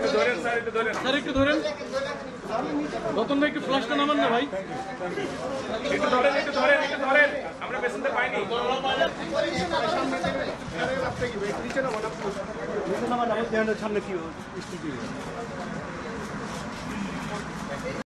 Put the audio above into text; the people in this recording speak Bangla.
স্যার একটু ধরেন। রতন ভাই একটু ফ্লাশটা নামান না ভাই। আমরা পেশেন্টে পাইনি। সামনে কি